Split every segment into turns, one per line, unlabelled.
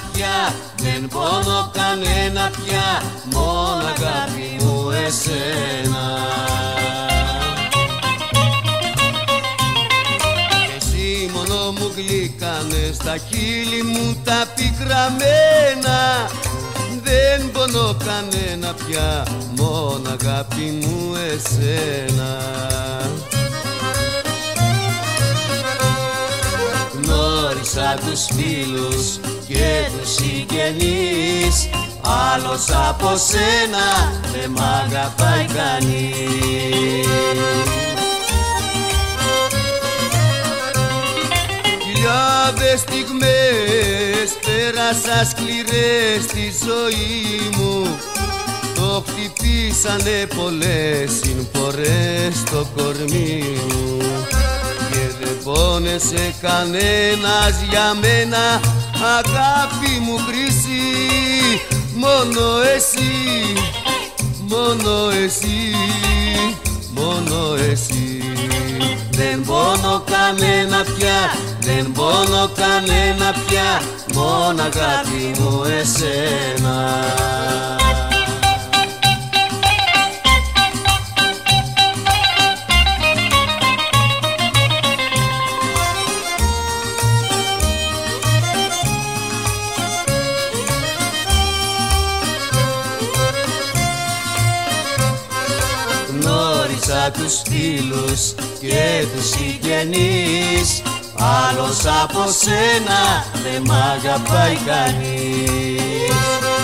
πια, δεν πονώ κανένα πια, μόνο αγάπη μου εσένα. Εσύ μόνο μου γλύκανες τα χείλη μου τα πικραμένα, δεν πονώ κανένα πια, μόνο αγάπη μου εσένα. Γνώρισα τους φίλους και τους συγγενείς, άλλος από σένα δεν μ' αγαπάει κανείς. Χιλιάδες στιγμές πέρασα σκληρές στη ζωή μου, το χτυπήσανε πολλές συμφορές στο κορμί μου, και δεν πόνεσε κανένας για μένα, αγάπη μου χρυσή, μόνο εσύ, μόνο εσύ, μόνο εσύ. Δεν πονώ κανένα πια, δεν πονώ κανένα πια, μόνο αγάπη μου εσένα. Γνώρισα τους φίλους και τους συγγενείς, άλλος από σένα δεν μ' αγαπάει κανείς.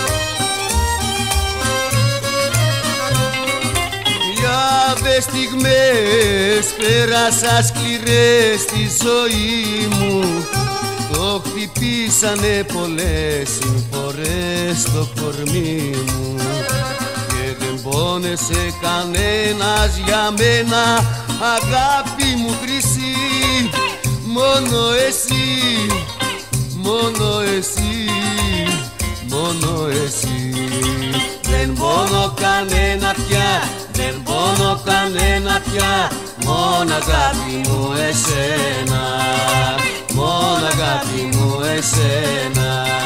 Χιλιάδες στιγμές πέρασα σκληρές στη ζωή μου, το χτυπήσανε πολλές συμφορές στο κορμί μου, και δεν πόνεσε κανένας για μένα, αγάπη μου χρυσή, μόνο εσύ, μόνο εσύ, μόνο εσύ. Δεν πονώ κανένα πια, δεν πονώ κανένα πια, μόνο αγάπη μου εσένα, μόνο αγάπη μου εσένα.